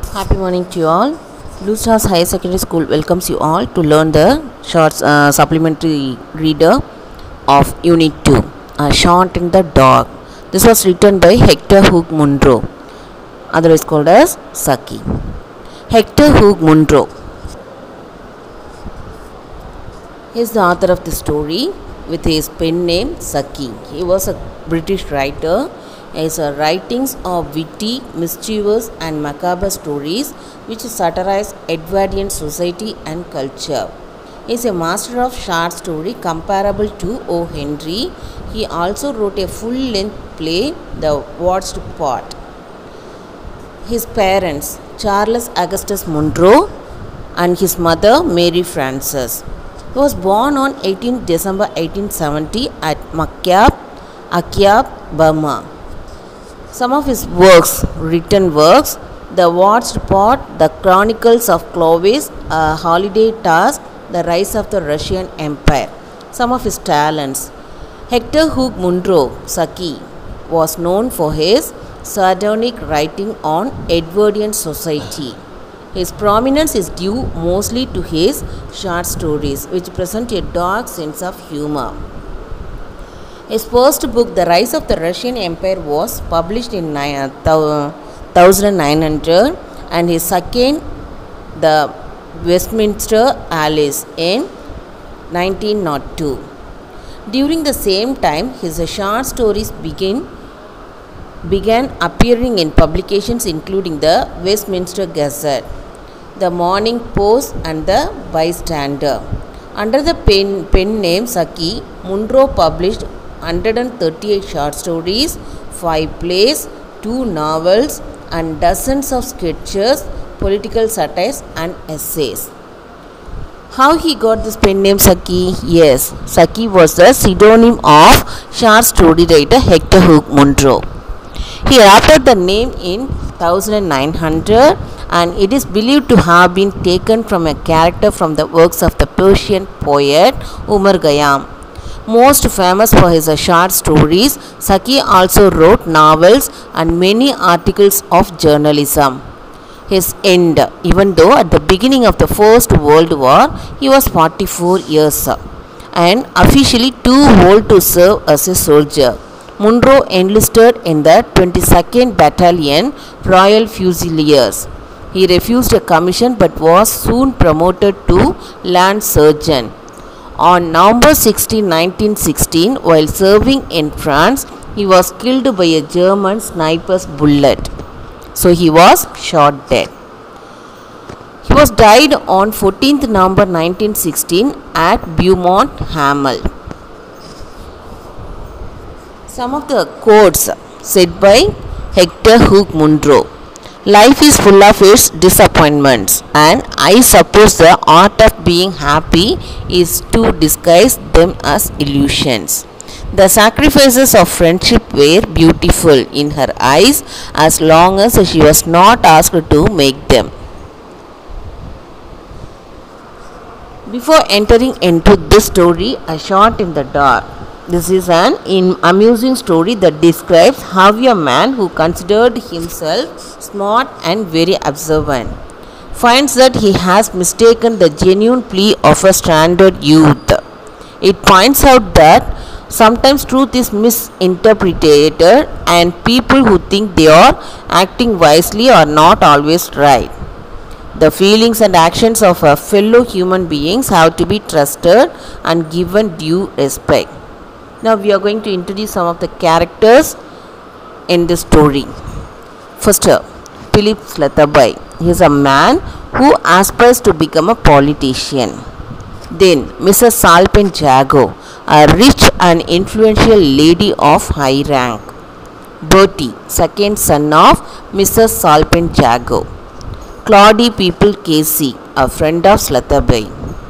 Happy morning to you all. Blue Stars Higher Secondary School welcomes you all to learn the short supplementary reader of Unit 2, A Shot in the Dark. This was written by Hector Hugh Munro, otherwise called as Saki. Hector Hugh Munro is the author of the story with his pen name Saki. He was a British writer. His writings are witty, mischievous and macabre stories which satirize Edwardian society and culture. He is a master of short story comparable to O. Henry. He also wrote a full-length play, The Watched Pot. His parents, Charles Augustus Munro and his mother, Mary Frances. He was born on 18 December 1870 at Makyab, Akyab, Burma. Some of his written works, The Watched Pot, The Chronicles of Clovis, A Holiday Task, The Rise of the Russian Empire. Some of his talents. Hector Hugh Munro, Saki, was known for his sardonic writing on Edwardian society. His prominence is due mostly to his short stories, which present a dark sense of humor. His first book, The Rise of the Russian Empire, was published in 1900, and his second, The Westminster Alice, in 1902. During the same time, his short stories began appearing in publications including the Westminster Gazette, the Morning Post and the Bystander. Under the pen name Saki, Munro published 138 short stories, 5 plays, 2 novels and dozens of sketches, political satires and essays. How he got this pen name Saki? Yes, Saki was the pseudonym of short story writer Hector Hugh Munro. He adopted the name in 1900 and it is believed to have been taken from a character from the works of the Persian poet Umar Khayyam. Most famous for his short stories, Saki also wrote novels and many articles of journalism. His end, even though at the beginning of the First World War he was 44 years and officially too old to serve as a soldier. Munro enlisted in the 22nd Battalion Royal Fusiliers. He refused a commission but was soon promoted to Land Sergeant. On November 16, 1916, while serving in France, he was killed by a German sniper's bullet. So he was shot dead. He was died on 14th November 1916 at Beaumont Hamel. Some of the quotes said by Hector Hugh Munro. Life is full of its disappointments, and I suppose the art of being happy is to disguise them as illusions. The sacrifices of friendship were beautiful in her eyes as long as she was not asked to make them. Before entering into this story, A Shot in the Dark. This is an amusing story that describes how a man who considered himself smart and very observant finds that he has mistaken the genuine plea of a stranded youth. It points out that sometimes truth is misinterpreted and people who think they are acting wisely are not always right. The feelings and actions of our fellow human beings have to be trusted and given due respect. Now we are going to introduce some of the characters in this story. First, Philip Slatherby. He is a man who aspires to become a politician. Then Mrs. Salpen Jago, a rich and influential lady of high rank. Bertie, second son of Mrs. Salpen Jago. Claudie People Casey, a friend of Slatherby.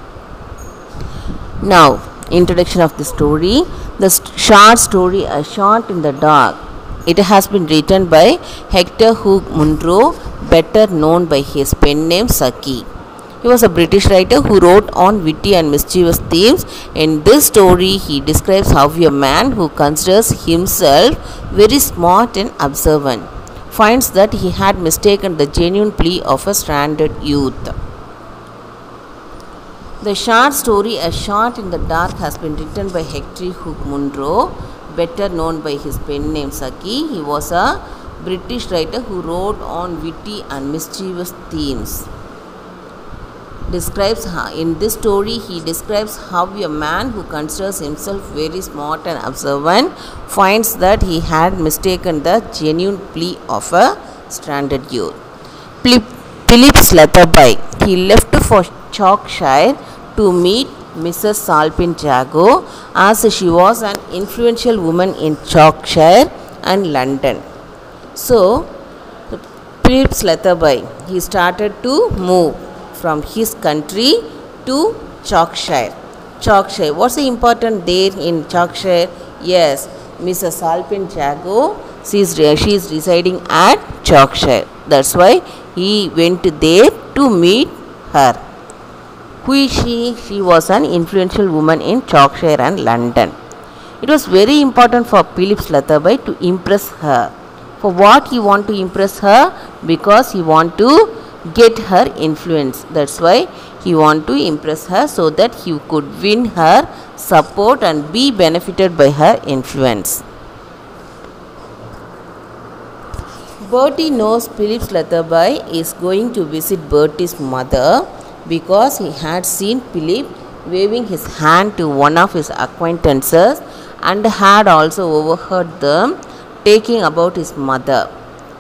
Now, introduction of the story. The short story A Shot in the Dark. It has been written by Hector Hugh Munro, better known by his pen name Saki. He was a British writer who wrote on witty and mischievous themes. In this story, he describes how a man who considers himself very smart and observant finds that he had mistaken the genuine plea of a stranded youth. The short story A Shot in the Dark has been written by Hector Hugh Munro, better known by his pen name Saki. He was a British writer who wrote on witty and mischievous themes. In this story, he describes how a man who considers himself very smart and observant finds that he had mistaken the genuine plea of a stranded youth. Philip Slatherby. He left for Yorkshire to meet Mrs. Salpin Jago, as she was an influential woman in Yorkshire and London. So, Philip Slatherby, he started to move from his country to Yorkshire. Yorkshire. What's the important there in Yorkshire? Yes, Mrs. Salpin Jago, she is residing at Yorkshire. That's why he went there to meet her. Who is she? She was an influential woman in Yorkshire and London. It was very important for Philip Slatherby to impress her. For what he want to impress her? Because he want to get her influence. That's why he want to impress her, so that he could win her support and be benefited by her influence. Bertie knows Philip Slatherby is going to visit Bertie's mother because he had seen Philip waving his hand to one of his acquaintances and had also overheard them talking about his mother.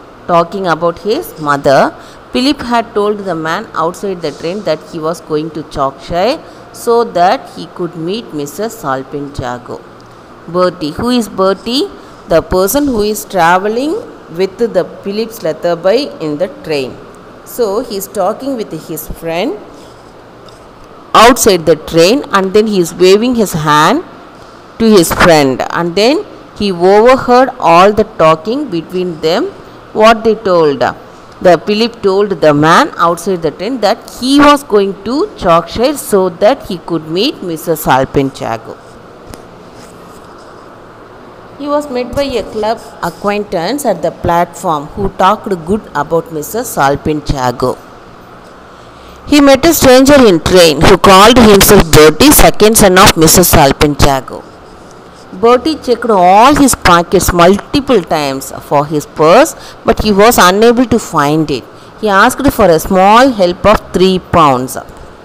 Philip had told the man outside the train that he was going to Yorkshire so that he could meet Mrs. Salpin Jago. Bertie. Who is Bertie? The person who is travelling with the Philip Slatherby in the train. So he is talking with his friend outside the train, and then he is waving his hand to his friend, and then he overheard all the talking between them. What they told? The Philip told the man outside the train that he was going to Yorkshire so that he could meet Mrs. Salpin Jago. He was met by a club acquaintance at the platform who talked good about Mrs. Salpin Jago. He met a stranger in train who called himself Bertie, second son of Mrs. Salpin Jago. Bertie checked all his pockets multiple times for his purse, but he was unable to find it. He asked for a small help of £3.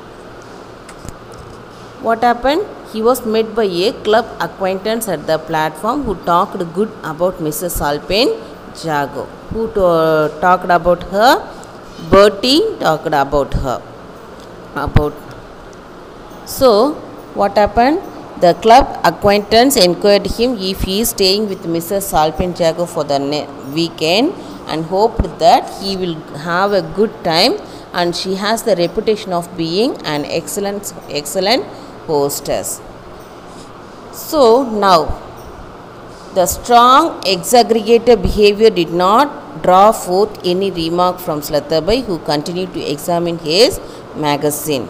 What happened? He was met by a club acquaintance at the platform who talked good about Mrs. Salpin Jago. Who talked about her? Bertie talked about her. So, what happened? The club acquaintance enquired him if he is staying with Mrs. Salpin Jago for the weekend and hoped that he will have a good time, and she has the reputation of being an excellent hostess. So now, the strong exaggregator behavior did not draw forth any remark from Slatherby, who continued to examine his magazine.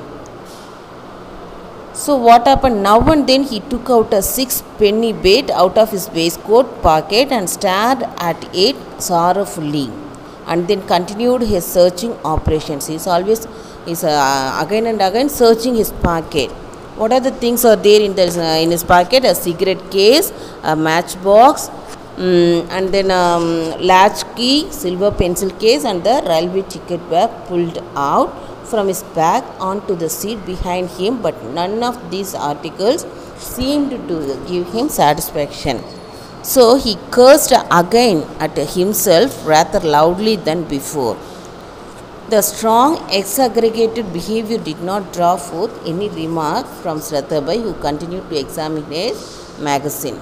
So what happened? Now and then he took out a 6-penny bit out of his waistcoat pocket and stared at it sorrowfully, and then continued his searching operations. He is always again and again searching his pocket. What are the things are there in his pocket? A cigarette case, a matchbox, and then latchkey, silver pencil case, and the railway ticket were pulled out from his bag onto the seat behind him, but none of these articles seemed to give him satisfaction. So he cursed again at himself rather loudly than before. The strong exaggregated behavior did not draw forth any remark from Slatherby, who continued to examine his magazine.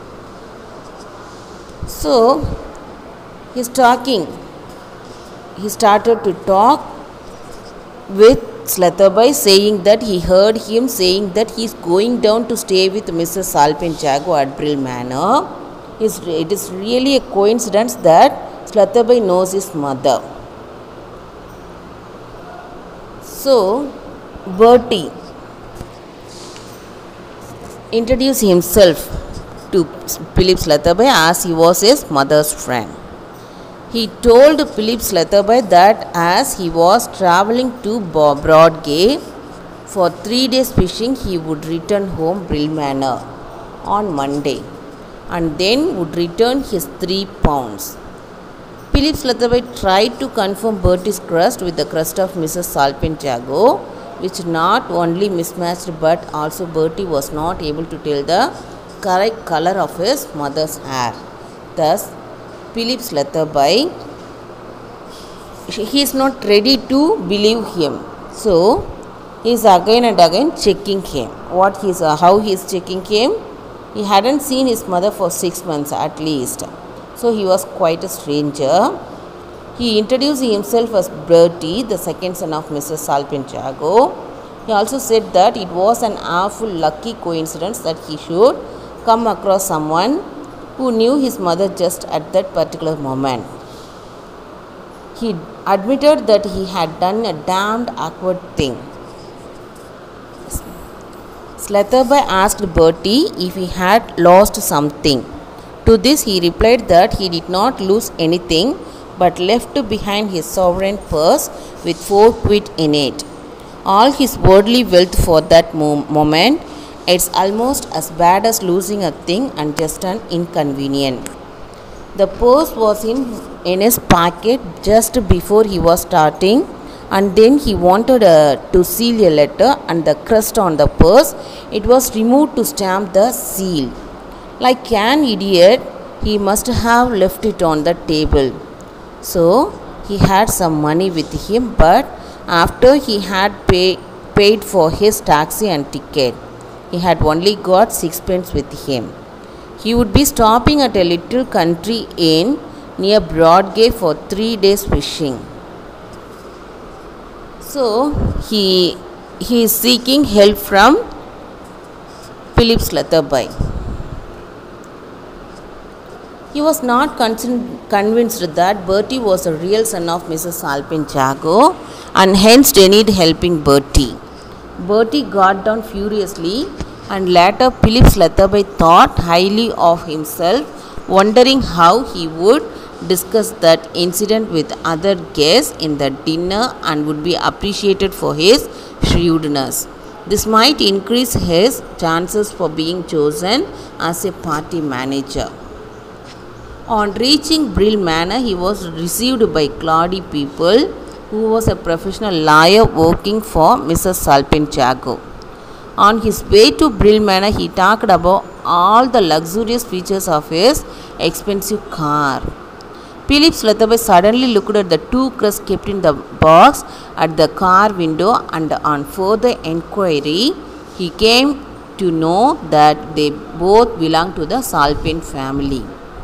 So he started to talk with Slatherby, saying that he heard him saying that he is going down to stay with Mrs. Salpin Jago at Brill Manor. It is really a coincidence that Slatherby knows his mother. So Bertie introduced himself to Philip Slatherby as he was his mother's friend. He told Philip Sletherby that as he was travelling to Broadgate for 3 days fishing, he would return home Brill Manor on Monday and then would return his £3. Philip Sletherby tried to confirm Bertie's crust with the crust of Mrs. Salpenjago, which not only mismatched but also Bertie was not able to tell the correct color of his mother's hair. Thus, Philip Sletherby, he is not ready to believe him. So, he is again and again checking him. How he is checking him? He hadn't seen his mother for 6 months at least. So, he was quite a stranger. He introduced himself as Bertie, the second son of Mrs. Salpenjago. He also said that it was an awful lucky coincidence that he should come across someone who knew his mother just at that particular moment. He admitted that he had done a damned awkward thing. Sletherby asked Bertie if he had lost something. To this he replied that he did not lose anything but left behind his sovereign purse with 4 quid in it. All his worldly wealth for that moment. It's almost as bad as losing a thing and just an inconvenient. The purse was in his pocket just before he was starting, and then he wanted to seal a letter and the crest on the purse. It was removed to stamp the seal. Like an idiot, he must have left it on the table. So, he had some money with him, but after he had paid for his taxi and ticket, he had only got 6 pence with him. He would be stopping at a little country inn near Broadgate for 3 days fishing. So, he is seeking help from Philip Sletherby. He was not convinced that Bertie was a real son of Mrs. Salpenjago and hence they need helping Bertie. Bertie got down furiously, and later Philip Sletherby thought highly of himself, wondering how he would discuss that incident with other guests in the dinner and would be appreciated for his shrewdness. This might increase his chances for being chosen as a party manager. On reaching Brill Manor, he was received by Claudy People, who was a professional lawyer working for Mrs. Salpenjago. On his way to Brill Manor, he talked about all the luxurious features of his expensive car. Philip Sletherby suddenly looked at the 2 crusts kept in the box at the car window, and on further enquiry, he came to know that they both belonged to the Salpen family.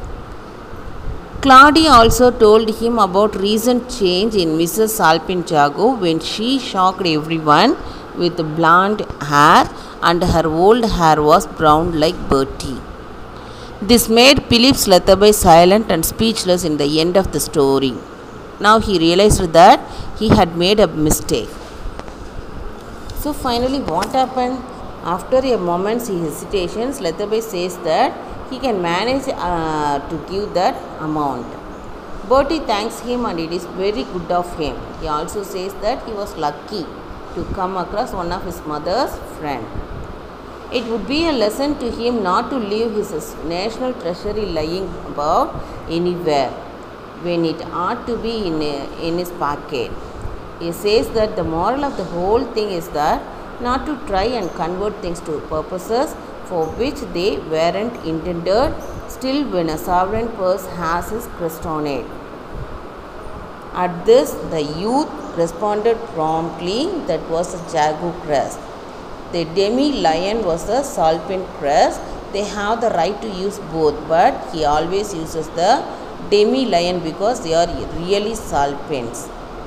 Claudy also told him about recent change in Mrs. Salpenjago when she shocked everyone with blonde hair and her old hair was brown like Bertie. This made Philip Sletherby silent and speechless in the end of the story. Now he realized that he had made a mistake. So finally, what happened? After a moment's hesitation, Sletherby says that he can manage to give that amount. Bertie thanks him and it is very good of him. He also says that he was lucky to come across one of his mother's friend. It would be a lesson to him not to leave his national treasury lying about anywhere when it ought to be in his pocket. He says that the moral of the whole thing is that not to try and convert things to purposes for which they weren't intended. Still, when a sovereign purse has his crest on it. At this, the youth responded promptly that was a Jago crest. The demi-lion was a Salpen crest. They have the right to use both, but he always uses the demi-lion because they are really Salpens.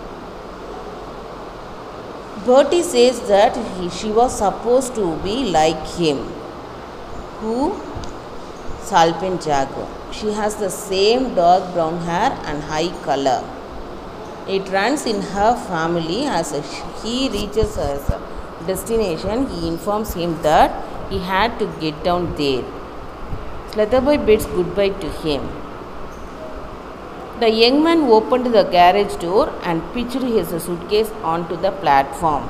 Bertie says that she was supposed to be like him. Who? Salpenjago. She has the same dark brown hair and high color. It runs in her family. As he reaches his destination, he informs him that he had to get down there. Sletherby bids goodbye to him. The young man opened the garage door and pitched his suitcase onto the platform.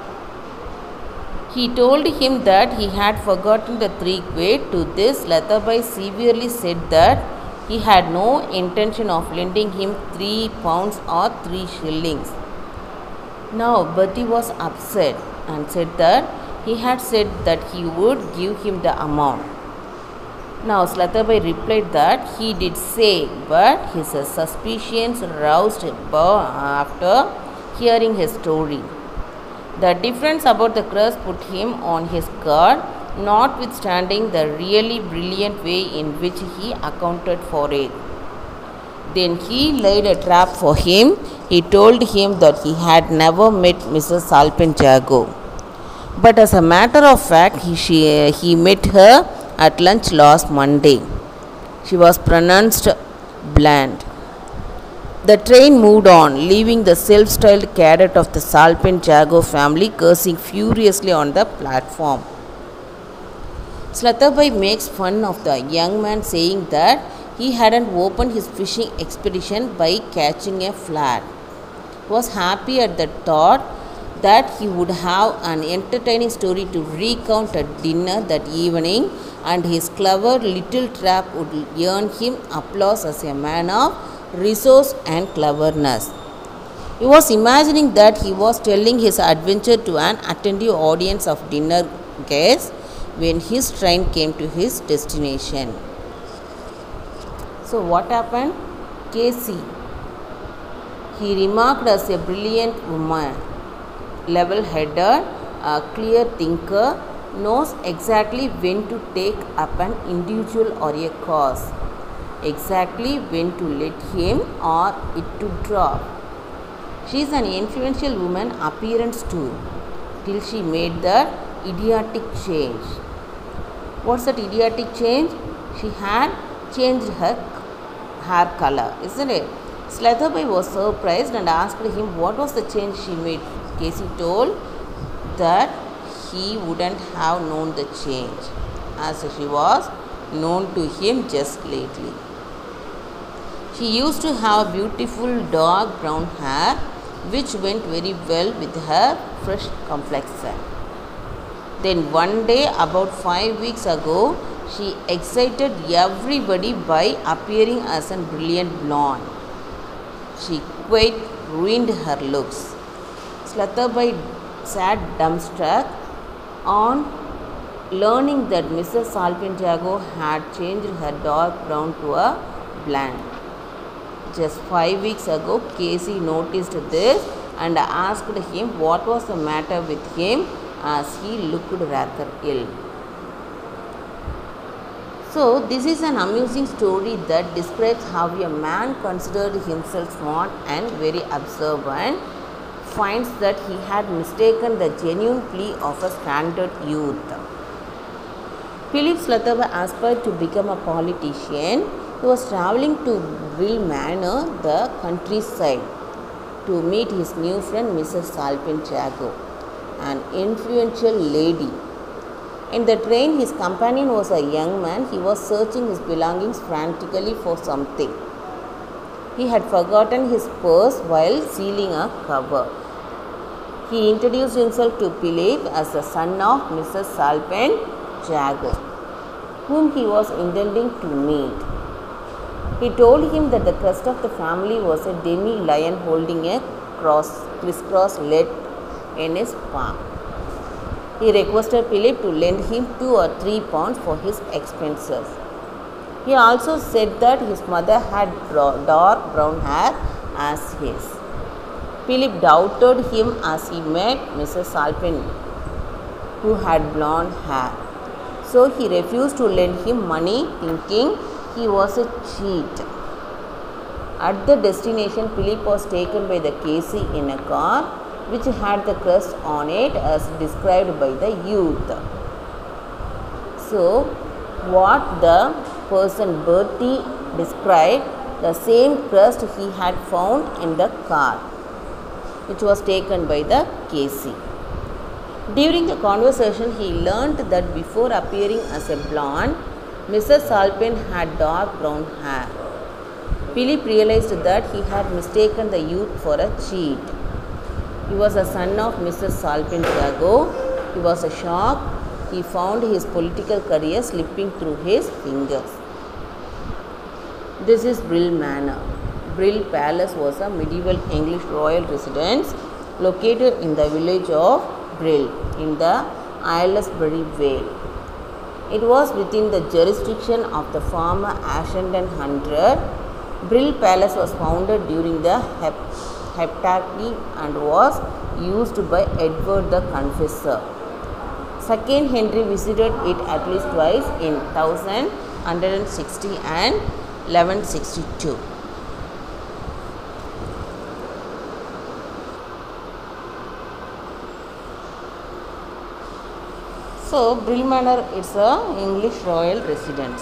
He told him that he had forgotten the three quid. To this, Lathabai severely said that he had no intention of lending him £3 or 3 shillings. Now Bertie was upset and said that he had said that he would give him the amount. Now Slathabai replied that he did say, but his suspicions roused after hearing his story. The difference about the crust put him on his guard, notwithstanding the really brilliant way in which he accounted for it. Then he laid a trap for him. He told him that he had never met Mrs. Salpenjago. But as a matter of fact, he met her at lunch last Monday. She was pronounced bland. The train moved on, leaving the self-styled cadet of the Salpenjago family cursing furiously on the platform. Slathabai makes fun of the young man, saying that he hadn't opened his fishing expedition by catching a flat. He was happy at the thought that he would have an entertaining story to recount at dinner that evening, and his clever little trap would earn him applause as a man of resource and cleverness. He was imagining that he was telling his adventure to an attentive audience of dinner guests when his train came to his destination. So what happened? Casey, he remarked as a brilliant woman, level-headed, a clear thinker, knows exactly when to take up an individual or a cause, exactly when to let him or it to drop. She is an influential woman appearance too, till she made that idiotic change. What's that idiotic change? She had changed her hair color, isn't it? Slathabai was surprised and asked him what was the change she made. Casey told that he wouldn't have known the change, as she was known to him just lately. She used to have beautiful dark brown hair, which went very well with her fresh complexion. Then one day, about 5 weeks ago, she excited everybody by appearing as a brilliant blonde. She quite ruined her looks. Slathabai sat dumbstruck on learning that Mrs. Salpenjago had changed her dark brown to a blonde. Just 5 weeks ago, Casey noticed this and asked him what was the matter with him, as he looked rather ill. So, this is an amusing story that describes how a man considered himself smart and very observant finds that he had mistaken the genuine plea of a standard youth. Philip Slathabai aspired to become a politician. He was travelling to Brill Manor, the countryside, to meet his new friend Mrs. Salpenjago, an influential lady. In the train, his companion was a young man. He was searching his belongings frantically for something. He had forgotten his purse while sealing a cover. He introduced himself to Philip as the son of Mrs. Salpenjago, whom he was intending to meet. He told him that the crest of the family was a demi-lion holding a crisscross lead in his palm. He requested Philip to lend him £2 or £3 for his expenses. He also said that his mother had dark brown hair as his. Philip doubted him as he met Mrs. Salpen, who had blonde hair. So he refused to lend him money, thinking he was a cheat. At the destination, Philip was taken by the Casey in a car which had the crest on it as described by the youth. So, what the person Bertie described, the same crest he had found in the car, which was taken by the Casey. During the conversation, he learnt that before appearing as a blonde, Mrs. Salpen had dark brown hair. Philip realized that he had mistaken the youth for a cheat. He was a son of Mrs. Salpendiago. He was shocked. He found his political career slipping through his fingers. This is Brill Manor. Brill Palace was a medieval English royal residence located in the village of Brill in the Aylesbury Vale. It was within the jurisdiction of the former Ashendon Hundred. Brill Palace was founded during the Heptarchy and was used by Edward the Confessor. Second Henry visited it at least twice in 1160 and 1162. So, Brill Manor is a English royal residence.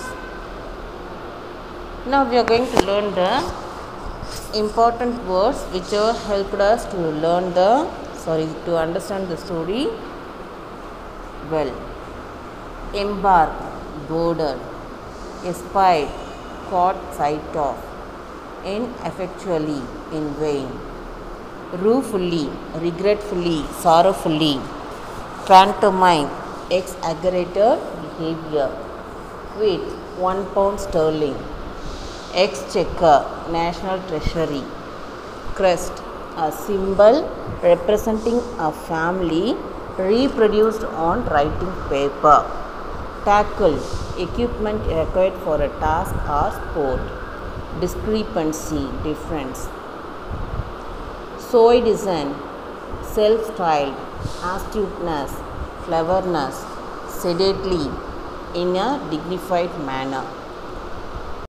Now we are going to learn the important words which have helped us to to understand the story well. Embark, boarded. Espied, caught sight of. Ineffectually, in vain. Ruefully, regretfully, sorrowfully. Pantomime, exaggerated behavior. Quid, £1 sterling. Exchequer, National Treasury. Crest, a symbol representing a family reproduced on writing paper. Tackle, equipment required for a task or sport. Discrepancy, difference. Soi-disant, self-styled, astuteness, cleverness, sedately, in a dignified manner.